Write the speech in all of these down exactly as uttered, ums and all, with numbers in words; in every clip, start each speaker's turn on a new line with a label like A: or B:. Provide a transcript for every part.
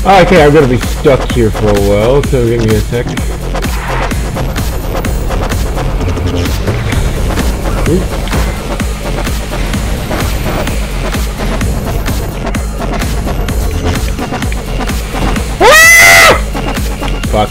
A: Okay, I'm gonna be stuck here for a while, so give me a sec. Ooh. Fuck.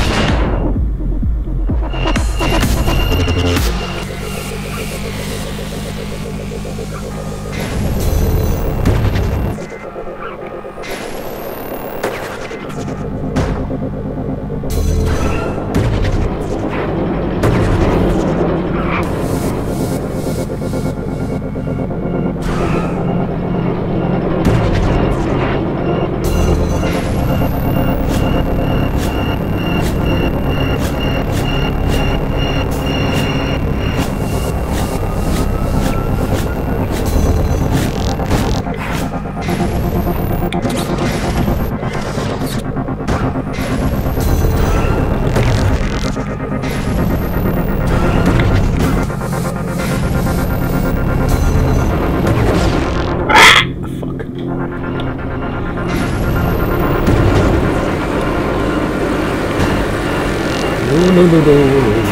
A: No, no, no, no.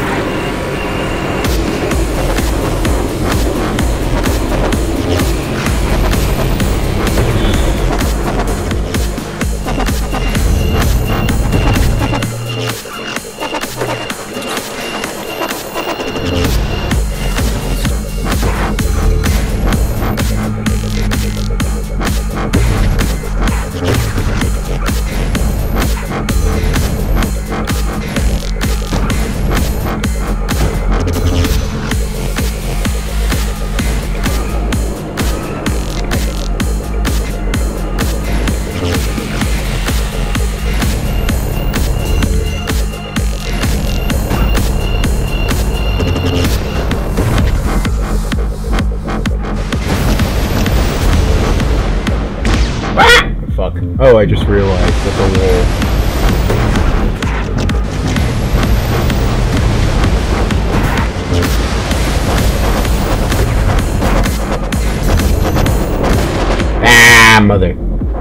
A: Fuck. Oh, I just realized that's a wall. Ah, mother.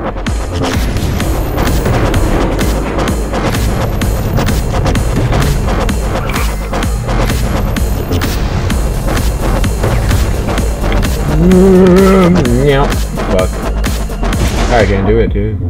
A: Mm, yeah. Fuck. I can't do it, dude.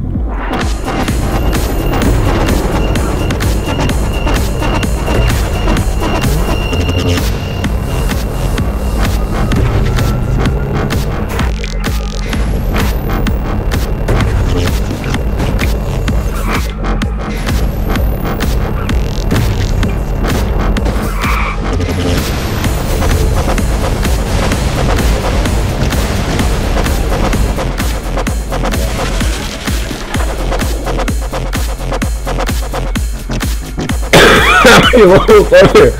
A: You won't let it.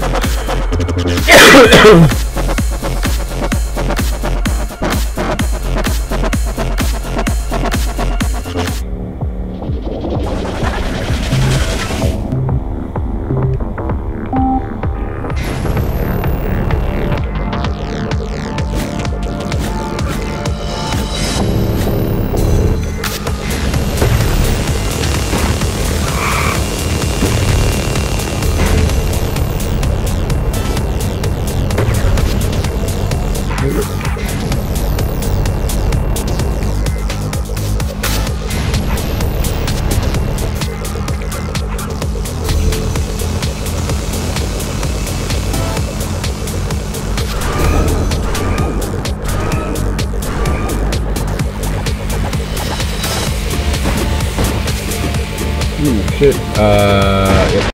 A: Ooh, shit. Uh, yep.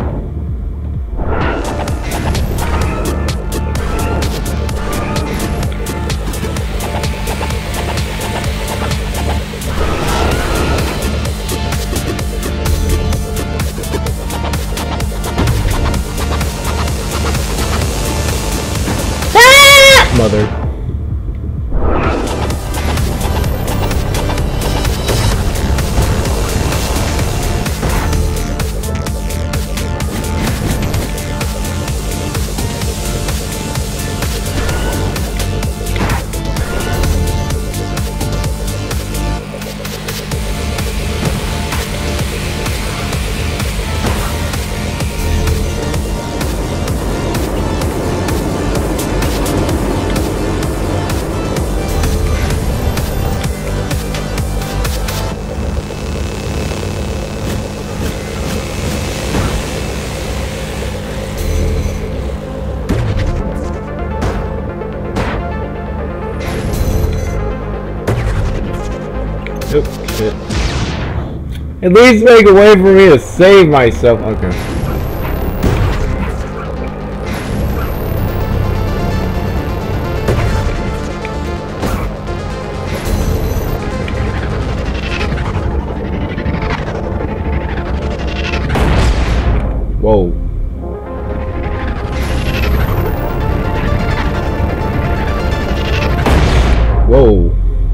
A: Ah! Mother. Oh, shit. At least make a way for me to save myself. Okay. Whoa. Whoa.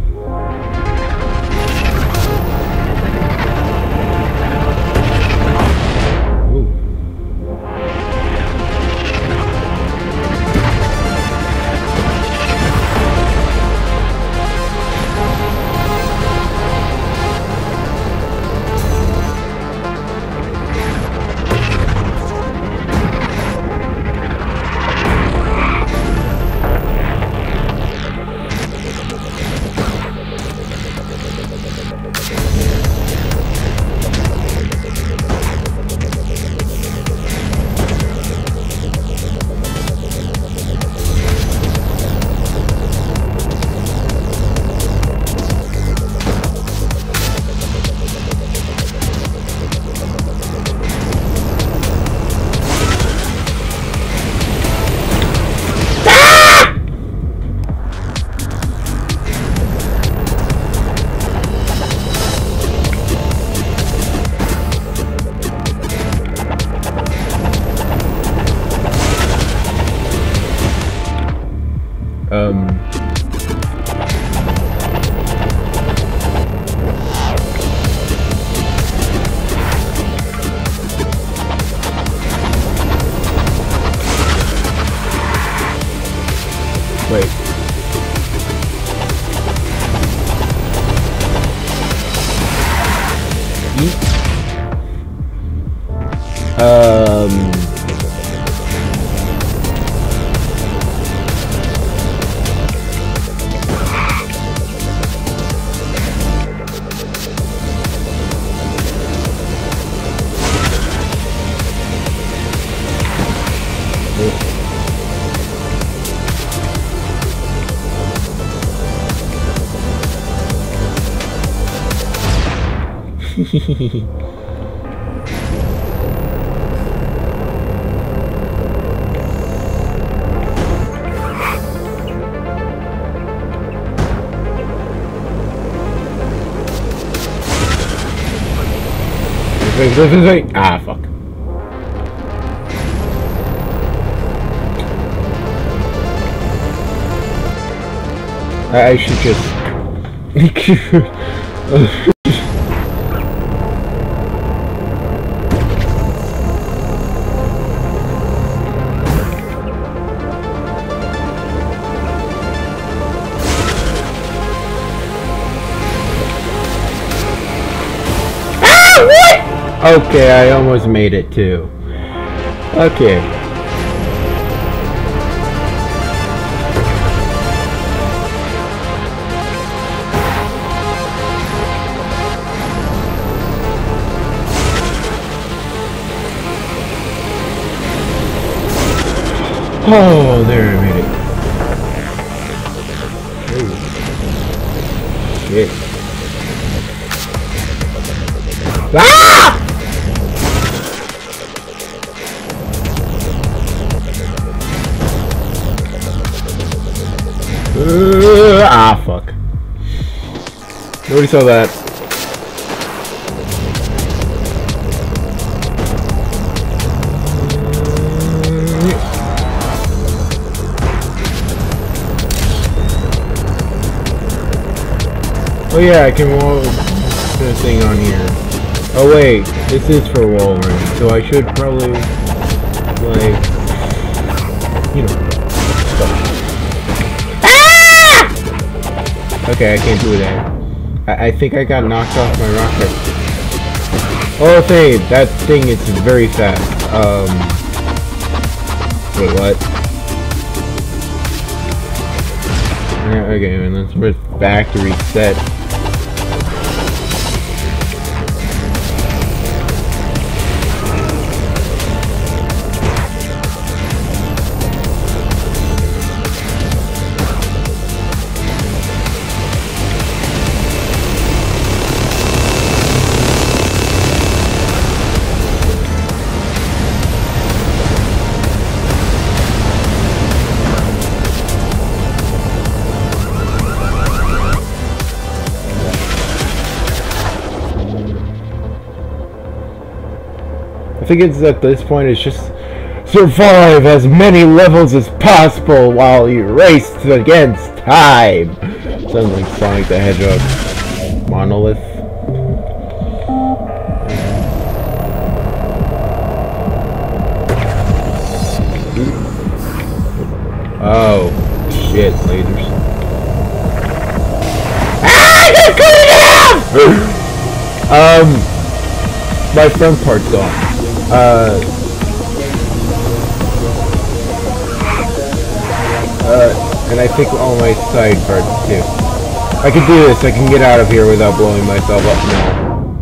A: Um. Wait. Eat. Um. Wait, wait, wait, wait. Ah, fuck. I, I should just... Okay, I almost made it too. Okay. Oh, there, I made it. Oh. Shit. Ah! Uh, ah, fuck. Nobody saw that. Oh yeah, I can wall the thing on here. Oh wait, this is for wall running, so I should probably, like, you know, stuff. Okay, I can't do that. I, I think I got knocked off my rocket. Oh, thing, that thing is very fast. Um, wait, what? Okay, and let's press back to reset. think it's at this point it's just survive as many levels as possible while you race against time. Sounds like Sonic the Hedgehog monolith. Oh shit, lasers. Ah, I got cut in half! um, my front part's gone. Uh, uh, and I think all my side parts too. I can do this. I can get out of here without blowing myself up now.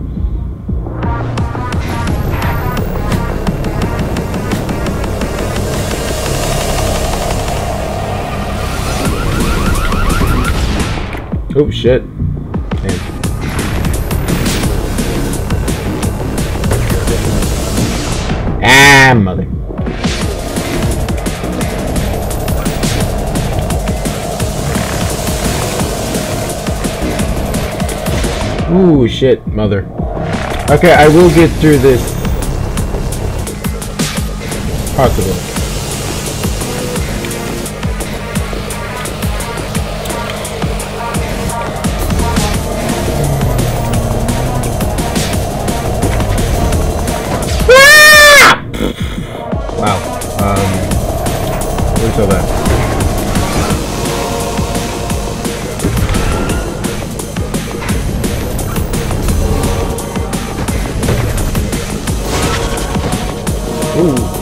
A: Oh shit. Damn. Ah, mother. Ooh, shit, mother. Okay, I will get through this. Possibly. Wow. Um, where's all that? Ooh.